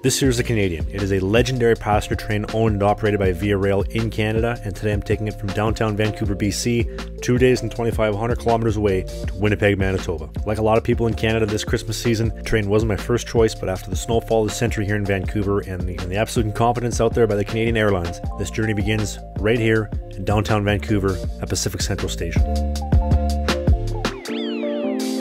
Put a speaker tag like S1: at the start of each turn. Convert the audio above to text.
S1: This here is the Canadian. It is a legendary passenger train owned and operated by Via Rail in Canada, and today I'm taking it from downtown Vancouver, BC, 2 days and 2,500 kilometers away to Winnipeg, Manitoba. Like a lot of people in Canada this Christmas season, the train wasn't my first choice, but after the snowfall of the century here in Vancouver and the absolute incompetence out there by the Canadian Airlines, this journey begins right here in downtown Vancouver at Pacific Central Station.